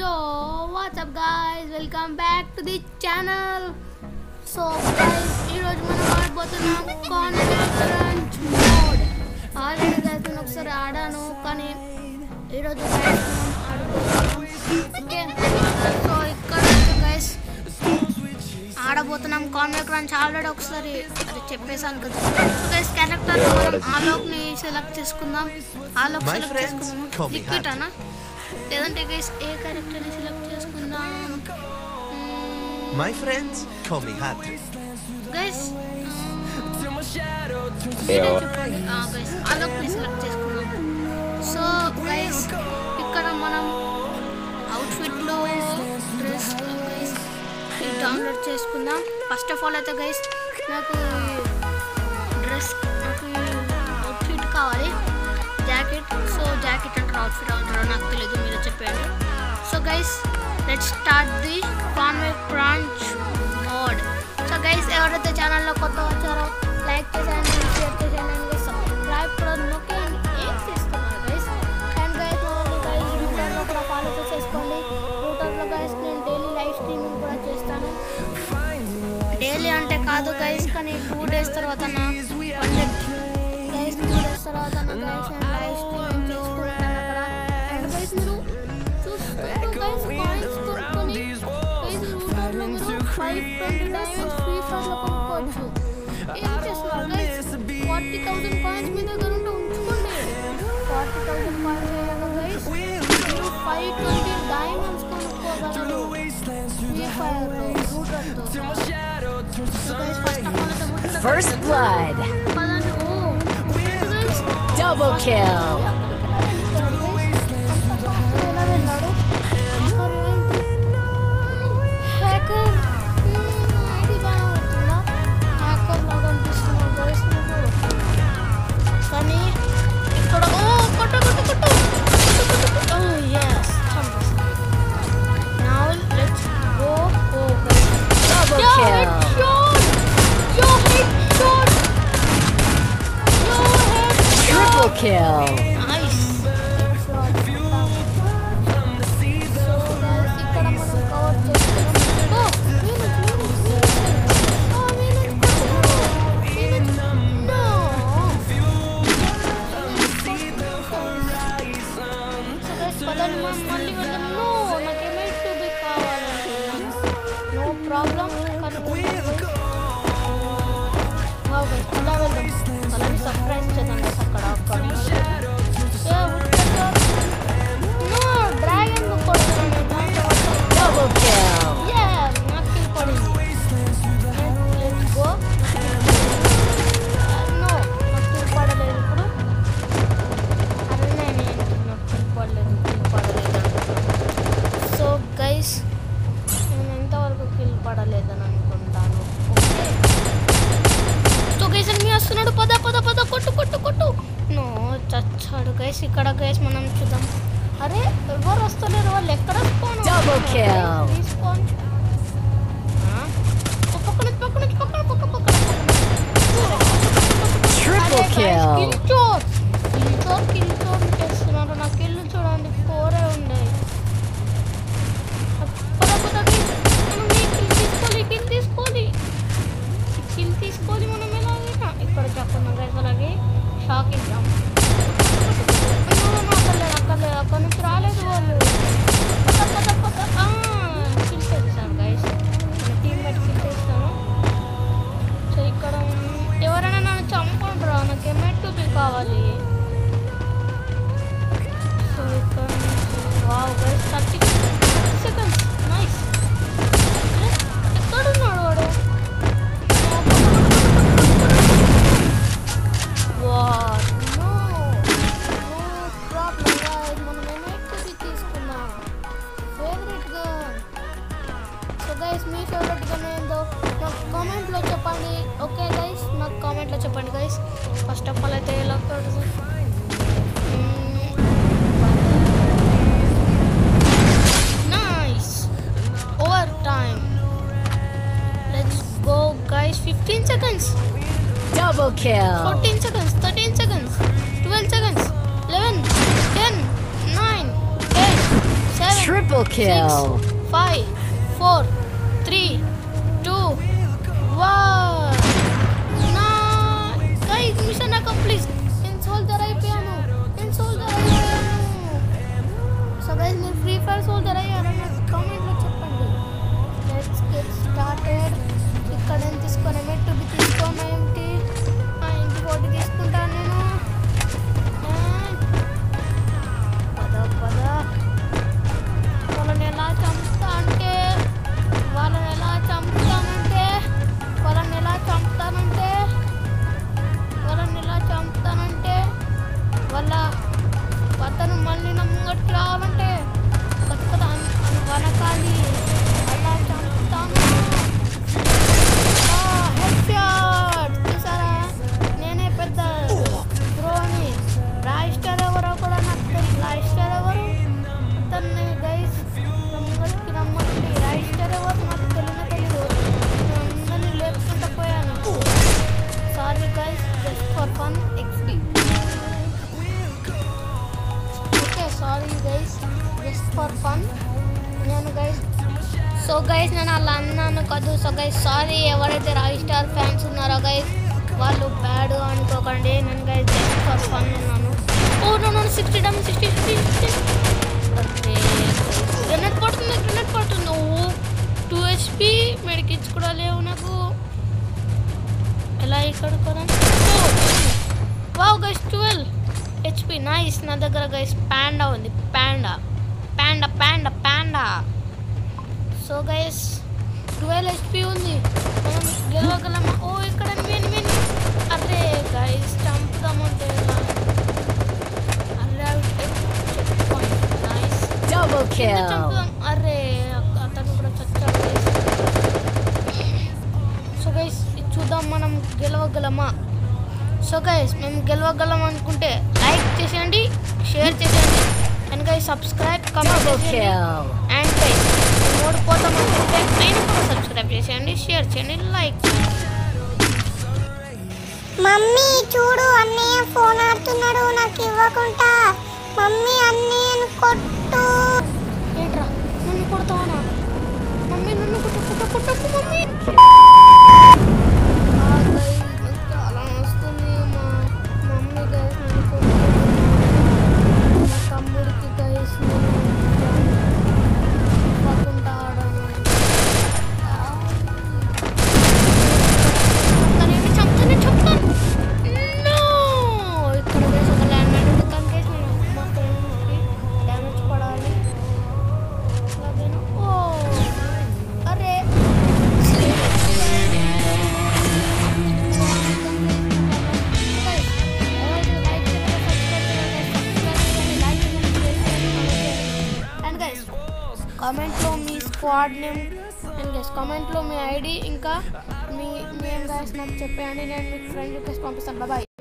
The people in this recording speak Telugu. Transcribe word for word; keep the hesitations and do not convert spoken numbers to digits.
Yo, what's up guys? Welcome back to the channel. So guys, ee roju manam aadbothunam Conquerance mode. Already guys నేను ఒకసారి ఆడాను కానీ ఈ రోజు guys మనం ఆడబోతున్నాం. ఓకే సో ఇక్కడ guys ఆడబోతున్నాం Conquerance ఆల్రెడీ ఒకసారి అది చెప్పేసాను కదా. సో guys క్యారెక్టర్ మనం ఆలోక్ ని సెలెక్ట్ చేసుకుందాం. ఆలోక్ సెలెక్ట్ చేసుకుందాం. లిక్విడ్ అన్న లేదంటే గైస్ ఏ క్యారెక్టర్ ని సెలెక్ట్ చేసుకుందాం. My friends call me happy guys చెప్పండి గైస్ ఆలోక్ ని సెలెక్ట్ చేసుకుందాం. సో గైస్ ఇక్కడ మనం అవుట్ఫిట్ లో డ్రెస్ గైస్ డౌన్లోడ్ చేసుకుందాం. ఫస్ట్ ఆఫ్ ఆల్ అయితే గైస్ నాకు డ్రెస్ నాకు అవుట్ఫిట్ కావాలి, జాకెట్. సో జాకెట్ అంటారు అవుట్ఫిట్ అంటారో నాకు తెలియదు, మీరు చెప్పండి. So guys let's start the Conquerance mode. So guys ఎవరైతే ఛానల్లో కొత్త వచ్చారో లైక్ చేసేయండి, షేర్ చేసేయండి, సబ్స్క్రైబ్ కూడా నొక్కేయండి. ఏం చేస్తున్నారు గైస్? అండ్ గైస్ గైస్ ట్విట్టర్లో కూడా ఫాలో చేసేసుకోండి. ట్విట్టర్లో గైస్ నేను డైలీ లైవ్ స్ట్రీమింగ్ కూడా చేస్తాను. డైలీ అంటే కాదు గైస్, కానీ టూ డేస్ తర్వాత నా one day guys two days తర్వాత నా గైస్ నేను లైవ్ స్ట్రీమింగ్ చేసుకుంటాను అక్కడ. అండ్ గైస్ మీరు చూస్తారు గైస్ కాయిన్స్ కొనుక్కొని గైస్ రూటర్లో మీరు ఫైవ్ ట్వంటీ డైమండ్స్ ఫ్రీ ఫైర్లో కొనుక్కోవచ్చు. ఏం చేస్తున్నారు గైస్? ఫార్టీ థౌసండ్ కాయిన్స్ మీ దగ్గర ఉంటే ఉంచుకోండి. ఫార్టీ థౌసండ్ కాయిన్స్ అయ్యాక గైస్ మీరు ఫైవ్ ట్వంటీ డైమండ్స్ కొనుక్కోగలరు ఫ్రీ ఫైర్లో రూటర్తో. First blood. Double kill. కానీ ఇక్కడ కొట్ట కొట్ట కొట్ట oh yes now let's go. oh Double yo, kill. headshot. Yo, headshot. Yo, headshot. Triple kill. Nice. Headshot. So guys, ఇక్కడ మనం కవర్ చేస్తున్నాం. Oh, Venus, Venus, Venus. Oh, Venus. Venus. No. So guys, పదండి మనం మళ్ళీ వెళ్దాం. No, నాకు ఎమేట్ టు బి కావాలనుకున్నాను. No problem. వావ్ గైస్ ఇలా వెళ్దాం. అలాగే సర్ప్రైజ్ చేద్దాం గైస్ అక్కడ అక్కడ. నో డ్రాగన్ కొడుతున్నాను. Double kill. యా నాకు కిల్ పడింది. Let's go. నో నాకు కిల్ పడలేదు ఇప్పుడు. అరే నేను నాకు కిల్ పడలేదు కిల్ పడలేదు సో గైస్ నేను ఎంతవరకు కిల్ పడలేదని అనుకుంటాను. ఓకే సో గైస్ అన్ని వస్తున్నాడు. పద పద పద కొట్టు కొట్టు కొట్టు. నో చచ్చాడు గైస్. ఇక్కడ గైస్ మనం చూద్దాం. అరే ఎవరు వస్తలేరు, వాళ్ళు ఎక్కడ Double kill. తీసుకోండి. పక్కన పక్కన పక్కన పక్క పక్కన Triple kill. కిల్ చోర్ కిల్ చోర్ కిల్ చోర్ చేస్తున్నారు. నా కిల్ చూడండి ఫోరే ఉన్నాయి. పద పద మనం కిల్ తీసుకోవాలి కిల్ తీసుకోవాలి కిల్ తీసుకోవాలి మనం ఎలాగైనా. ఇక్కడ చెప్పండి గైస్ అలాగే షాక్ ఇద్దాం. అక్కర్లేదు అక్కర్లేదు అక్కడ నుంచి రాలేదు వాళ్ళు. పద పద పద కిల్ చేస్తాను గైస్, మన టీమ్మేట్ కిల్ చేస్తాను. సో ఇక్కడ ఎవరైనా నన్ను చంపండి రా, నాకు ఎమేట్ టు బి కావాలి. సో ఇక్కడ wow guys thirty seconds nice. ఎక్కడున్నాడు వాడు? What no no problem guys, మనం ఎమేట్ టు బి తీసుకున్నాం. Favourite gun. సో గైస్ మీ ఫేవరెట్ గన్ ఏందో నాకు కామెంట్లో చెప్పండి. ఓకే గైస్ నాకు కామెంట్లో చెప్పండి గైస్. ఫస్ట్ ఆఫ్ ఆల్ అయితే ఎలా కొడుతుంది nice over time. Let's go guys. Fifteen seconds, Double kill. fourteen seconds, thirteen seconds, twelve seconds, eleven, ten, nine, eight, seven, Triple kill. five, four, three, two, one. నా guys మిషన్ అకంప్లీట్. నేను సోల్జర్ అయిపోయాను. నేను సోల్జర్ అయిపోయాను. సో guys మీరు ఫ్రీ ఫైర్ సోల్జర్ అయ్యారని కామెంట్ లో చెప్పండి. Let's get started. ఇక్కడ నేను తీసుకొని మెట్టు తీసుకోను ఏంటి? ఆ ఇంటి కోటి తీసుకుంటాను నేను. పద పద. వాళ్ళని ఎలా చంపుతా అంటే వాళ్ళని ఎలా చంపుతానంటే వాళ్ళని ఎలా చంపుతానంటే వాళ్ళని ఎలా చంపుతానంటే వాళ్ళ అతను మళ్ళీ నా ముంగటికి రావాలంటే కొత్త కొత్త వనకాలి అలా చంపుతాను. చూసారా నేనే పెద్ద బ్రోని. రాయిస్టర్ ఎవరో కూడా నాకు తెలియదు. రాయిస్టర్ ఎవరు అతన్ని గైస్ ముంగటికి రమ్మండి. రాయిస్టర్ ఎవరు నాకు తెలియనే తెలియదు. నేను అందరినీ లేపుకుంటూ పోయాను. Sorry guys just for fun XP. Okay sorry guys just for fun. నేను గైస్ సో గైస్ నేను అలా అన్నాను కాదు. సో గైస్ సారీ ఎవరైతే రాయ్ స్టార్ ఫ్యాన్స్ ఉన్నారో గైస్ వాళ్ళు బ్యాడ్ అనుకోకండి. నేను గైస్ జస్ట్ ఫర్ ఫన్ ఉన్నాను. ఓ నన్ను సిక్స్టీ డమ్ సిక్స్టీ సిక్స్టీ సిక్స్టీ గ్రెనేడ్ పడుతుంది గ్రెనేడ్ పడుతుంది. ఓ టూ హెచ్పి మెడికిట్స్ కూడా లేవు నాకు. ఎలా ఇక్కడ కదా wow guys twelve HP nice. నా దగ్గర గైస్ ప్యాండా ఉంది. Panda panda panda panda. So guys twelve HP ఉంది. మనం గెలవగలమా? ఓ ఇక్కడ మెయిన్ మెయిన్. అరే గైస్ చంపుతామంటే Double kill. అరే అతను కూడా చచ్చాడు గైస్. సో గైస్ చూద్దాం మనం గెలవగలమా. సో గైస్ మేము గెలవగలం అనుకుంటే లైక్ చేసేయండి, షేర్ చేసేయండి అండ్ గైస్ సబ్స్క్రైబ్ కామెంట్ చేయండి. అండ్ గైస్ ఓడిపోతాం అనుకుంటే అయినా కూడా సబ్స్క్రైబ్ చేసేయండి, షేర్ చేయండి, లైక్ చేయండి. మమ్మీ చూడు అన్నయ్య ఫోన్ ఆడుతున్నాడు నాకు ఇవ్వకుండా. మమ్మీ అన్నయ్యను కొట్టు. ఏంట్రా నన్ను కొడతావా? మమ్మీ నన్ను కొట్టు కొట్టు కొట్టు మమ్మీ. చాలా వస్తుంది మా మమ్మీ గైస్ నన్ను కొడుతుంది. మా తమ్ముడికి గైస్ కాకుండా ఆడాను. చంపుతాను చంపుతాను చంపుతాను. నో ఇక్కడ గైస్ ఒక ల్యాండ్ మైన్ ఉంది. కానీ గైస్ నేను మా ఫ్రెండ్కి డ్యామేజ్ పడాలి. అలాగేనా? ఓ అరే అండ్ గైస్ కామెంట్లో మీ స్క్వాడ్ నేమ్ అండ్ గైస్ కామెంట్లో మీ ఐడి ఇంకా మీ నేమ్ గైస్ నాకు చెప్పేయండి. నేను మీకు ఫ్రెండ్ రిక్వెస్ట్ పంపిస్తాను. బాయ్.